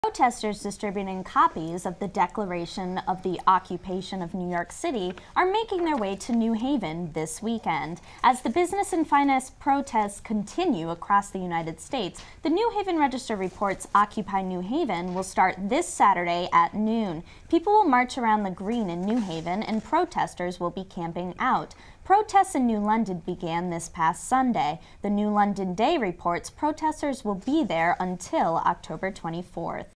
Protesters distributing copies of the Declaration of the Occupation of New York City are making their way to New Haven this weekend. As the business and finance protests continue across the United States, the New Haven Register reports Occupy New Haven will start this Saturday at noon. People will march around the green in New Haven and protesters will be camping out. Protests in New London began this past Sunday. The New London Day reports protesters will be there until October 24th.